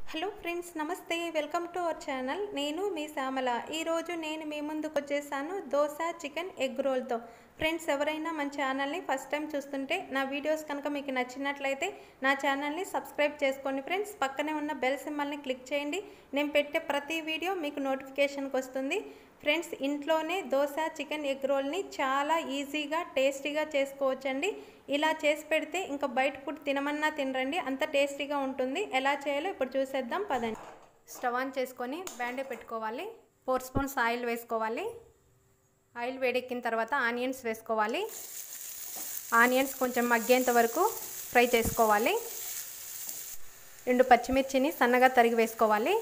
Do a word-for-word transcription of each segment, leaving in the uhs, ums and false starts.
Hello friends, నమస్తే. Welcome to our channel. నేను మీ శ్యామల. ఈరోజు నేను మీ ముందుకు వచ్చేసాను దోశ చికెన్ ఎగ్ రోల్తో. ఫ్రెండ్స్, ఎవరైనా మన ఛానల్ని ఫస్ట్ టైం చూస్తుంటే నా వీడియోస్ కనుక మీకు నచ్చినట్లయితే నా ఛానల్ని సబ్స్క్రైబ్ చేసుకోండి ఫ్రెండ్స్. పక్కనే ఉన్న బెల్ సింబల్ని క్లిక్ చేయండి. నేను పెట్టే ప్రతి వీడియో మీకు నోటిఫికేషన్కి వస్తుంది. ఫ్రెండ్స్, ఇంట్లోనే దోశ చికెన్ ఎగ్ రోల్ని చాలా ఈజీగా టేస్టీగా చేసుకోవచ్చండి. ఇలా చేసి పెడితే ఇంకా బయట ఫుడ్ తినమన్నా తినరండి, అంత టేస్టీగా ఉంటుంది. ఎలా చేయాలో ఇప్పుడు చూసేద్దాం పదండి. స్టవ్ ఆన్ చేసుకొని బ్యాండే పెట్టుకోవాలి. ఫోర్ స్పూన్స్ ఆయిల్ వేసుకోవాలి. ఆయిల్ వేడెక్కిన తర్వాత ఆనియన్స్ వేసుకోవాలి. ఆనియన్స్ కొంచెం మగ్గేంత వరకు ఫ్రై చేసుకోవాలి. రెండు పచ్చిమిర్చిని సన్నగా తరిగి వేసుకోవాలి.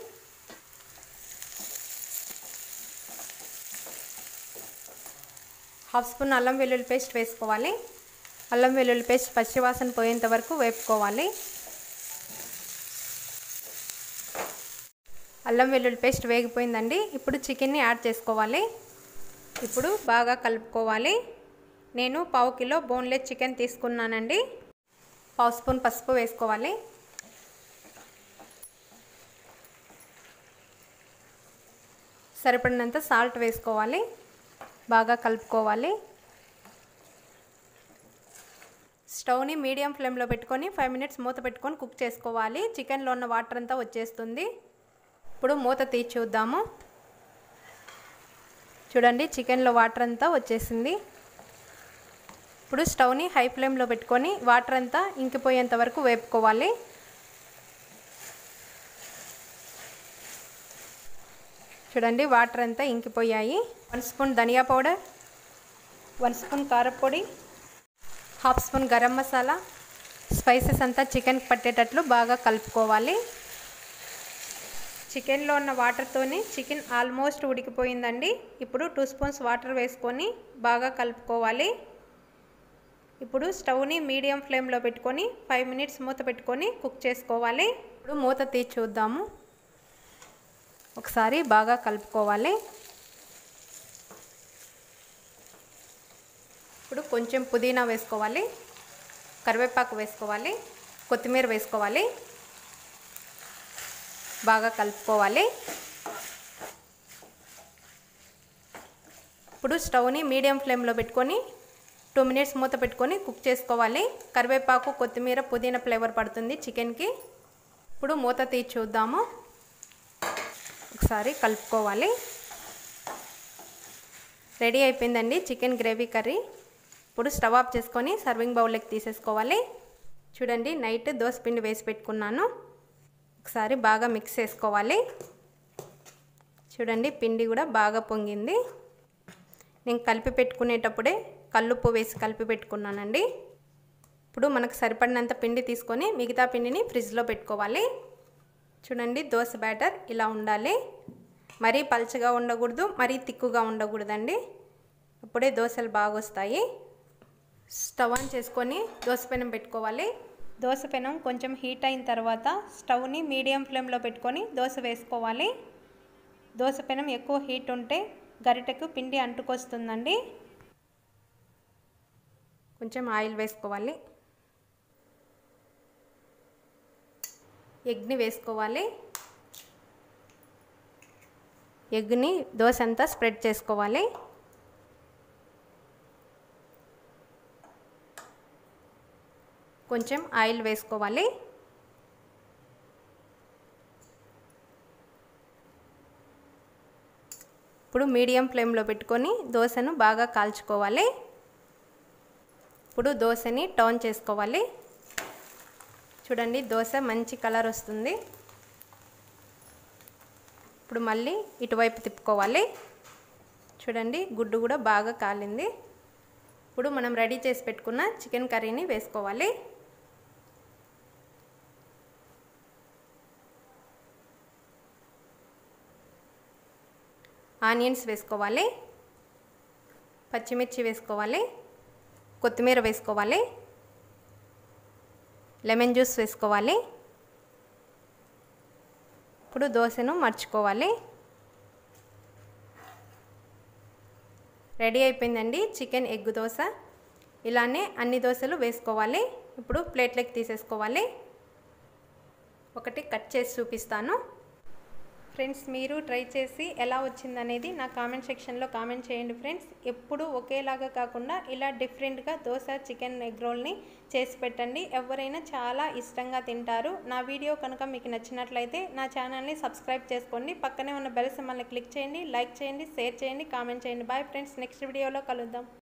హాఫ్ స్పూన్ అల్లం వెల్లుల్లి పేస్ట్ వేసుకోవాలి. అల్లం వెల్లుల్లి పేస్ట్ పచ్చివాసన పోయేంత వరకు వేపుకోవాలి. అల్లం వెల్లుల్లి పేస్ట్ వేగిపోయిందండి. ఇప్పుడు చికెన్ని యాడ్ చేసుకోవాలి. ఇప్పుడు బాగా కలుపుకోవాలి. నేను పావు కిలో బోన్లెస్ చికెన్ తీసుకున్నానండి. పావు స్పూన్ పసుపు వేసుకోవాలి. సరిపడినంత సాల్ట్ వేసుకోవాలి. బాగా కలుపుకోవాలి. స్టవ్ని మీడియం ఫ్లేమ్లో పెట్టుకొని ఫైవ్ మినిట్స్ మూత పెట్టుకొని కుక్ చేసుకోవాలి. చికెన్లో ఉన్న వాటర్ అంతా వచ్చేస్తుంది. ఇప్పుడు మూత తీసి చూద్దాము. చూడండి, చికెన్లో వాటర్ అంతా వచ్చేసింది. ఇప్పుడు స్టవ్ని హై ఫ్లేమ్లో పెట్టుకొని వాటర్ అంతా ఇంకిపోయేంత వరకు వేపుకోవాలి. చూడండి, వాటర్ అంతా ఇంకిపోయాయి. వన్ స్పూన్ ధనియా పౌడర్, వన్ స్పూన్ కారపొడి, half spoon garam masala, spices అంతా చికెన్కి పట్టేటట్లు బాగా కలుపుకోవాలి. చికెన్లో ఉన్న వాటర్తోనే చికెన్ ఆల్మోస్ట్ ఉడికిపోయిందండి. ఇప్పుడు టూ స్పూన్స్ వాటర్ వేసుకొని బాగా కలుపుకోవాలి. ఇప్పుడు స్టవ్ని మీడియం ఫ్లేమ్లో పెట్టుకొని ఫైవ్ మినిట్స్ మూత పెట్టుకొని కుక్ చేసుకోవాలి. ఇప్పుడు మూత తీసి చూద్దాము. ఒకసారి బాగా కలుపుకోవాలి. ఇప్పుడు కొంచెం పుదీనా వేసుకోవాలి, కరివేపాకు వేసుకోవాలి, కొత్తిమీర వేసుకోవాలి. బాగా కలుపుకోవాలి. ఇప్పుడు స్టవ్ని మీడియం ఫ్లేమ్లో పెట్టుకొని టూ మినిట్స్ మూత పెట్టుకొని కుక్ చేసుకోవాలి. కరివేపాకు, కొత్తిమీర, పుదీనా ఫ్లేవర్ పడుతుంది చికెన్కి. ఇప్పుడు మూత తీసి చూద్దాము. ఒకసారి కలుపుకోవాలి. రెడీ అయిపోయిందండి చికెన్ గ్రేవీ కర్రీ. ఇప్పుడు స్టవ్ ఆఫ్ చేసుకొని సర్వింగ్ బౌల్లోకి తీసేసుకోవాలి. చూడండి, నైట్ దోశ పిండి వేసి పెట్టుకున్నాను. ఒకసారి బాగా మిక్స్ చేసుకోవాలి. చూడండి, పిండి కూడా బాగా పొంగింది. నేను కలిపి పెట్టుకునేటప్పుడే కల్లుప్పు వేసి కలిపి పెట్టుకున్నానండి. ఇప్పుడు మనకు సరిపడినంత పిండి తీసుకొని మిగతా పిండిని ఫ్రిడ్జ్లో పెట్టుకోవాలి. చూడండి, దోశ బ్యాటర్ ఇలా ఉండాలి. మరీ పల్చగా ఉండకూడదు, మరీ తిక్కుగా ఉండకూడదండి. అప్పుడే దోశలు బాగా వస్తాయి. స్టవ్ ఆన్ చేసుకొని దోశ పెనం పెట్టుకోవాలి. దోశ పెనం కొంచెం హీట్ అయిన తర్వాత స్టవ్ని మీడియం ఫ్లేమ్లో పెట్టుకొని దోశ వేసుకోవాలి. దోశ పెనం ఎక్కువ హీట్ ఉంటే గరిటెకు పిండి అంటుకొస్తుందండి. కొంచెం ఆయిల్ వేసుకోవాలి. ఎగ్ని వేసుకోవాలి. ఎగ్ని దోశ అంతా స్ప్రెడ్ చేసుకోవాలి. కొంచెం ఆయిల్ వేసుకోవాలి. ఇప్పుడు మీడియం ఫ్లేమ్లో పెట్టుకొని దోశను బాగా కాల్చుకోవాలి. ఇప్పుడు దోశని టర్న్ చేసుకోవాలి. చూడండి, దోశ మంచి కలర్ వస్తుంది. ఇప్పుడు మళ్ళీ ఇటువైపు తిప్పుకోవాలి. చూడండి, గుడ్డు కూడా బాగా కాలింది. ఇప్పుడు మనం రెడీ చేసి పెట్టుకున్న చికెన్ కర్రీని వేసుకోవాలి. ఆనియన్స్ వేసుకోవాలి, పచ్చిమిర్చి వేసుకోవాలి, కొత్తిమీర వేసుకోవాలి, లెమన్ జ్యూస్ వేసుకోవాలి. ఇప్పుడు దోశను మర్చుకోవాలి. రెడీ అయిపోయిందండి చికెన్ ఎగ్ దోశ. ఇలానే అన్ని దోశలు వేసుకోవాలి. ఇప్పుడు ప్లేట్లోకి తీసేసుకోవాలి. ఒకటి కట్ చేసి చూపిస్తాను. ఫ్రెండ్స్, మీరు ట్రై చేసి ఎలా వచ్చిందనేది నా కామెంట్ సెక్షన్లో కామెంట్ చేయండి ఫ్రెండ్స్. ఎప్పుడు ఒకేలాగా కాకుండా ఇలా డిఫరెంట్గా దోశ చికెన్ ఎగ్ రోల్ని చేసి పెట్టండి. ఎవరైనా చాలా ఇష్టంగా తింటారు. నా వీడియో కనుక మీకు నచ్చినట్లయితే నా ఛానల్ని సబ్స్క్రైబ్ చేసుకోండి. పక్కనే ఉన్న బెల్ సింబల్ని క్లిక్ చేయండి, లైక్ చేయండి, షేర్ చేయండి, కామెంట్ చేయండి. బాయ్ ఫ్రెండ్స్, నెక్స్ట్ వీడియోలో కలుద్దాం.